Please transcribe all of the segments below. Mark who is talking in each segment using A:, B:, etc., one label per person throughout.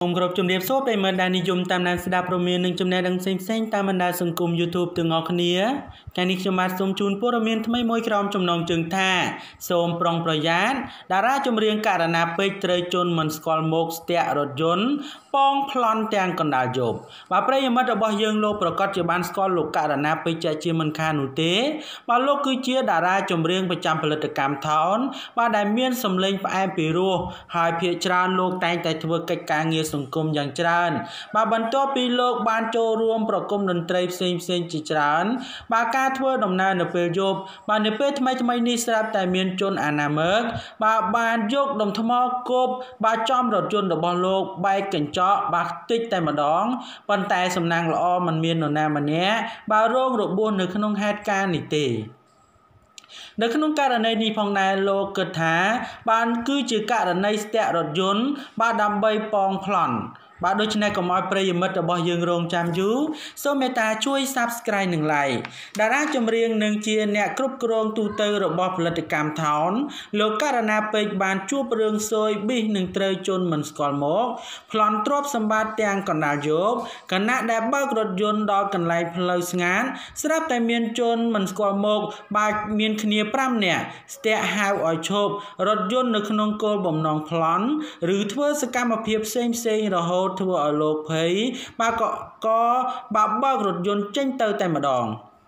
A: ผมគ្រប់ជំរាបសួរប្រិយមិត្តដែលនិយមតាមដានស្ដាប់ព័ត៌មាននិងចំណេះដឹងផ្សេងៗតាមបណ្ដាញសង្គម YouTube ទាំងអស់គ្នាថ្ងៃនេះខ្ញុំបាទសូមជូនព័ត៌មានថ្មីមួយក្រោមចំណងជើងថាសូមប្រុងប្រយ័ត្នតារាចម្រៀងករណីពេកត្រូវជន់មិនស្គាល់មុខស្ទាក់រថយន្តប៉ងប្លន់ទាំងកណ្ដាលយប់បាទប្រិយមិត្តរបស់យើងលោកប្រកាសជាបានស្គាល់លោកករណីពេកជាជាមិនខាននោះទេបាទលោកគឺជាតារាចម្រៀងប្រចាំផលិតកម្មថោនបាទដែលមានសម្លេងផ្អែមពីរោះហើយភាគច្រើនលោកតែងតែធ្វើកិច្ចការងារសង្គមយ៉ាងច្រើនបាទបន្ទាប់ពីលោកបានចូលរួមប្រគំតន្ត្រីផ្សេងជាច្រើនបាទការធ្វើដំណើរនៅពេលយប់បាទនៅពេលថ្មីនេះស្រាប់តែមានជនអាណាមើកបាទបានយកដុំថ្មគប់បាទចំរថយន្តរបស់លោកបែកកញ្ចក់បាទតិចតែម្ដងប៉ុន្តែសំណាងល្អមិនមាននរណាម្នាក់បាទរងរបួសនៅក្នុងហេតុការណ៍នេះទេនៅក្នុងករណីនេះផងដែរលោកគិតថាបានគឺជាករណីស្ទាក់រថយន្តបាទដើម្បីប៉ងប្លន់បាទដូច្នេះកុំឲ្យប្រិយមិត្តរបស់យើងរងចាំយូរសូមមេត្តាជួយ Subscribe និង Like តារាចម្រៀងនិងជាអ្នកគ្រប់គ្រងទូទៅរបស់ផលិតកម្មថោនលោកករណីពេកបានជួបរឿងសួយប៊ីសនឹងត្រូវជន់មិនស្គាល់មកប្លន់ទ្រព្យសម្បត្តិទាំងកណ្ដាលយប់គណៈដែលបើករថយន្តដល់កន្លែងផ្លូវស្ងាត់ស្រាប់តែមានជនមិនស្គាល់មកបាទមានគ្នា5នាក់ស្ទាក់ហៅឲ្យឈប់រថយន្តនៅក្នុងគោលបំណងប្លន់ឬធ្វើសកម្មភាពផ្សេងរហូតធ្វើឲ្យលោកភ័យបាទក៏បើករថយន្តចេញទៅតែម្ដង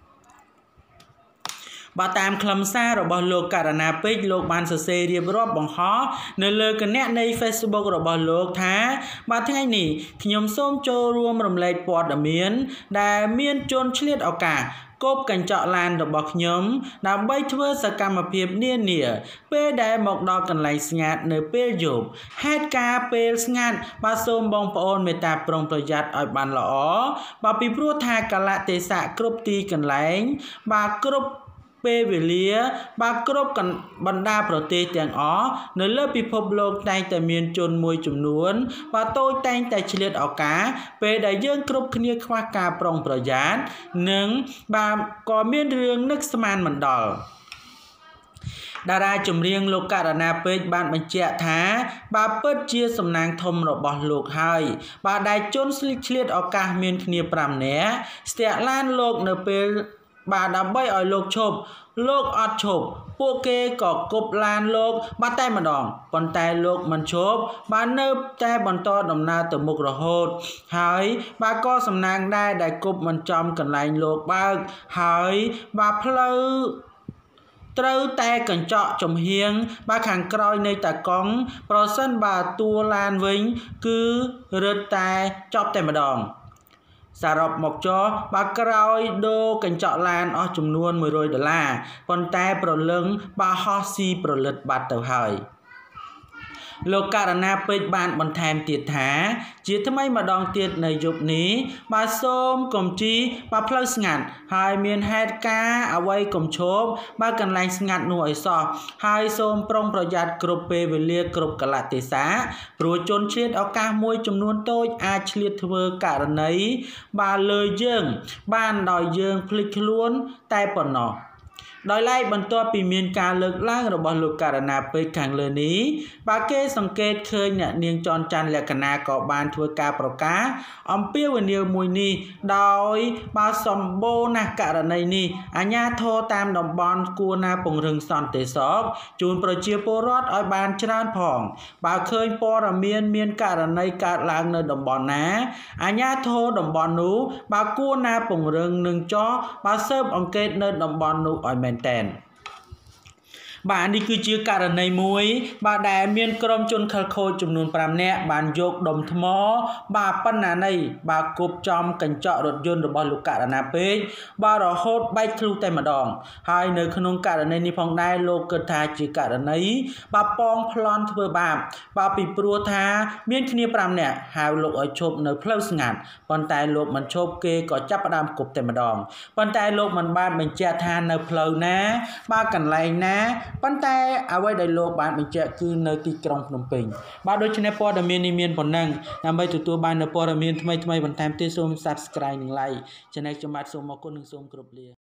A: បាទតាមខ្លឹមសាររបស់លោកករណីពេកលោកបានសរសេររៀបរាប់បង្ហោះនៅលើគណនី Facebook របស់លោកថាបាទថ្ងៃនេះខ្ញុំសូមចូលរួមរំលែកព័ត៌មានដែលមានជនឆ្លៀតឱកាសគប់កញ្ចក់ឡានរបស់ខ្ញុំដើម្បីធ្វើសកម្មភាពនានាពេលដែលមកដល់កន្លែងស្ងាត់នៅពេលយប់ហេតុការណ៍ពេលស្ងាត់បាទសូមបងប្អូនមេត្តាប្រុងប្រយ័ត្នឲ្យបានល្អបាទពីព្រោះថាកលៈទេសៈគ្រប់ទីកន្លែងបាទគ្រប់ពេលវេលាបាទគ្រប់បណ្ដាប្រទេសទាំងអស់នៅលើពិភពលោកតែងតែមានជនមួយចំនួនបាទតូចតែងតែឆ្លៀតឱកាសពេលដែលយើងគ្រប់គ្នាខ្វះការប្រុងប្រយ័ត្ននិងបាទក៏មានរឿងនឹកស្មានមិនដល់តារាចម្រៀងលោកករណីពេកបានបញ្ជាក់ថាបាទពិតជាសំណាងធំរបស់លោកហើយបាទដែលជនឆ្លៀតឱកាសមានគ្នា5នាក់ស្ទាក់ឡានលោកនៅពេលបាទដើម្បីឲ្យលោកឈប់លោកអត់ឈប់ពួកគេក៏គប់ឡានលោកបាទតែម្ដងប៉ុន្តែលោកមិនឈប់បាទនៅតែបន្តដំណើរទៅមុខរហូតហើយបាទក៏សំណាងដែរដែលគប់មិនចំកន្លែងលោកបើកហើយបាទផ្លូវត្រូវតែកញ្ចក់ចំហៀងបាទខាងក្រោយនៃតាកង់ប្រសិនបាទតួឡានវិញគឺរឹតតែចប់តែម្ដងសរុបមកចោះបាទក្រោយដូរកញ្ចក់ឡានអស់ចំនួន$100ប៉ុន្តែប្រលឹងបាទហោះស៊ីប្រលិតបាត់ទៅហើយលោកករណីពេកបានបន្ថែមទៀតថាជាថ្មីម្ដងទៀតនៅយប់នេះបាទសូមកុំជីបាទផ្លូវស្ងាត់ហើយមានហេតុការណ៍អ្វីកុំឈប់បាទកន្លែងស្ងាត់នោះឲ្យសោះហើយសូមប្រុងប្រយ័ត្នគ្រប់ពេលវេលាគ្រប់កលៈទេសៈព្រោះជនឆ្លៀតឱកាសមួយចំនួនតូចអាចឆ្លៀតធ្វើករណីបាទលើយើងបានដោយយើងភ្លេចខ្លួនតែប៉ុណ្ណោះដោយឡែកបន្ទាប់ពីមានការលើកឡើងរបស់លោកករណីពេកខាងលើនេះបាទគេសង្កេតឃើញអ្នកនាងចនច័ន្ទលក្ខណៈក៏បានធ្វើការប្រកាសអំពាវនាវមួយនេះដោយបាទសម្បូរណាស់ករណីនេះអាជ្ញាធរតាមតំបន់គួរណាពង្រឹងសន្តិសុខជូនប្រជាពលរដ្ឋឲ្យបានច្រើនផងបើឃើញព័ត៌មានករណីកើតឡើងនៅតំបន់ណាអាជ្ញាធរតំបន់នោះបាទគួរណាពង្រឹងនឹងចោះបាទស៊ើបអង្កេតនៅតំបន់នោះឲ្យមែនតែនបាទនេះគឺជាករណីមួយបាទដែលមានក្រុមជនខិលខូចចំនួន5នាក់បានយកដុំថ្មបាទបណ្ណានៃបាទគប់ចំកញ្ចក់រថយន្តរបស់លោកករណីពេកបាទរហូតបែកធ្លុះតែម្ដងហើយនៅក្នុងករណីនេះផងដែរលោកគិតថាជាករណីបាទប៉ងប្លន់ធ្វើបាបបាទពីព្រោះថាមានគ្នា5នាក់ហៅលោកឲ្យឈប់នៅផ្លូវស្ងាត់ប៉ុន្តែលោកមិនឈប់គេក៏ចាប់ផ្ដើមគប់តែម្ដងប៉ុន្តែលោកមិនបានបញ្ជាក់ថានៅផ្លូវណាបាទកន្លែងណាប៉ុន្តែអ្វីដែលលោកបានបញ្ជាក់គឺនៅទីក្រុងភ្នំពេញបាទដូច្នេះព័ត៌មាននេះមានប៉ុណ្ណឹងដើម្បីទទួលបាននូវព័ត៌មានថ្មីបន្ថែមទៀតសូម Subscribe និង Like ចំណែកខ្ញុំបាទសូមអរគុណនិងសូមគោរពលា